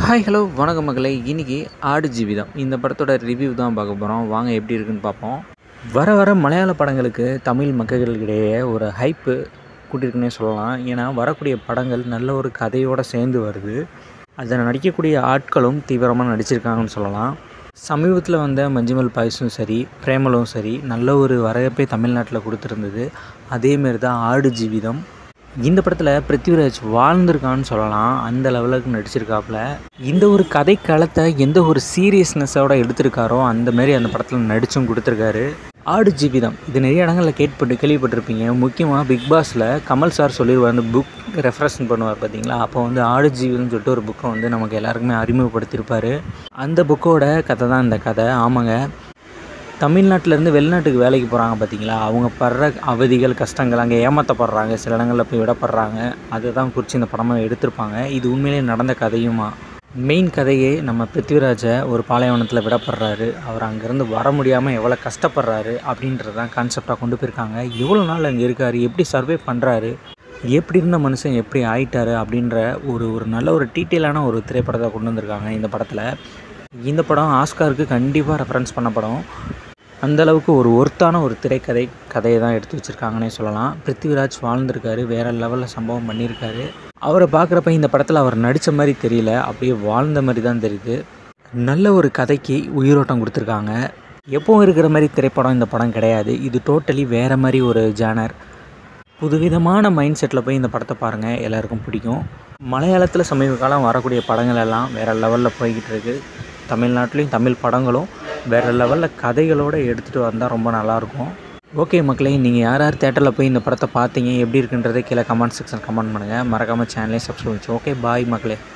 Hi hello வணக்கம் மக்களே. இன்றைக்கி ஆடு ஜீவிதம் இந்த படத்தோட ரிவ்யூ தான் பார்க்க போகிறோம். வாங்க எப்படி இருக்குன்னு பார்ப்போம். வர மலையாள படங்களுக்கு தமிழ் மக்களிடையே ஒரு ஹைப்பு கூட்டியிருக்குன்னே சொல்லலாம். ஏன்னா வரக்கூடிய படங்கள் நல்ல ஒரு கதையோடு சேர்ந்து வருது. அதில் நடிக்கக்கூடிய ஆட்களும் தீவிரமாக நடிச்சிருக்காங்கன்னு சொல்லலாம். சமீபத்தில் வந்த மஞ்சுமல் பாய்ஸும் சரி, பிரேமலும் சரி, நல்ல ஒரு வரவேற்பை தமிழ்நாட்டில் கொடுத்துருந்தது. அதேமாரி தான் ஆடு ஜீவிதம். இந்த படத்தில் பிருத்திவிராஜ் வாழ்ந்திருக்கான்னு சொல்லலாம். அந்த லெவலுக்கு நடிச்சிருக்காப்புல. இந்த ஒரு கதை களத்தை எந்த ஒரு சீரியஸ்னஸோடு எடுத்திருக்காரோ அந்தமாரி அந்த படத்தில் நடித்தும் கொடுத்துருக்காரு. ஆடு ஜீவிதம் இது நிறைய இடங்களில் கேள்விப்பட்டிருப்பீங்க. முக்கியமாக பிக் பாஸில் கமல் சார் சொல்லிடுவார், அந்த புக் ரெஃபரன்ஸ் பண்ணுவார் பார்த்தீங்களா. அப்போ வந்து ஆடு ஜீவிதம்னு சொல்லிட்டு ஒரு புக்கை வந்து நமக்கு எல்லாருக்குமே அறிமுகப்படுத்தியிருப்பார். அந்த புக்கோட கதை தான் இந்த கதை. ஆமாங்க, தமிழ்நாட்டிலேருந்து வெளிநாட்டுக்கு வேலைக்கு போகிறாங்க பார்த்தீங்களா, அவங்க படுற அவதிகள், கஷ்டங்கள், அங்கே ஏமாற்றப்படுறாங்க, சில இடங்களில் போய் விடப்படுறாங்க, அதை தான் குறித்து இந்த படமாக எடுத்திருப்பாங்க. இது உண்மையிலே நடந்த கதையுமா. மெயின் கதையே நம்ம பிருத்திவிராஜை ஒரு பாலைவனத்தில் விடப்படுறாரு. அவர் அங்கேருந்து வர முடியாமல் எவ்வளோ கஷ்டப்படுறாரு அப்படின்றது தான் கான்செப்டாக கொண்டு போயிருக்காங்க. எவ்வளோ நாள் அங்கே இருக்கார், எப்படி சர்வே பண்ணுறாரு, எப்படி இருந்த மனுஷன் எப்படி ஆயிட்டார் அப்படின்ற ஒரு நல்ல ஒரு டீட்டெயிலான ஒரு திரைப்படத்தை கொண்டு வந்திருக்காங்க இந்த படத்தில். இந்த படம் ஆஸ்காருக்கு கண்டிப்பாக ரெஃபரன்ஸ் பண்ண படம். அந்தளவுக்கு ஒரு ஒர்த்தான ஒரு கதையை தான் எடுத்து வச்சுருக்காங்கன்னே சொல்லலாம். பிருத்திவிராஜ் வாழ்ந்திருக்காரு, வேறு லெவலில் சம்பவம் பண்ணியிருக்காரு. அவரை பார்க்குறப்ப இந்த படத்தில் அவர் நடித்த மாதிரி தெரியல, அப்படியே வாழ்ந்த மாதிரி தான் தெரியுது. நல்ல ஒரு கதைக்கு உயிரோட்டம் கொடுத்துருக்காங்க. எப்போவும் இருக்கிற மாதிரி திரைப்படம் இந்த படம் கிடையாது. இது டோட்டலி வேறு மாதிரி ஒரு ஜானர். புதுவிதமான மைண்ட் செட்டில் போய் இந்த படத்தை பாருங்கள், எல்லாருக்கும் பிடிக்கும். மலையாளத்தில் சமீப காலம் வரக்கூடிய படங்கள் எல்லாம் வேறு லெவலில் போய்கிட்டு இருக்குது. தமிழ்நாட்டிலையும் தமிழ் படங்களும் வேறு லெவலில் கதைகளோடு எடுத்துகிட்டு வந்தால் ரொம்ப நல்லாயிருக்கும். ஓகே மக்களே, நீங்கள் யார் தேட்டரில் போய் இந்த படத்தை பார்த்தீங்க, எப்படி இருக்குன்றதை கீழே கமெண்ட் செக்ஷன் கமெண்ட் பண்ணுங்கள். மறக்காமல் சேனலையும் சப்ஸ்கிரைப் பண்ணுங்கள். ஓகே, பாய் மக்களே.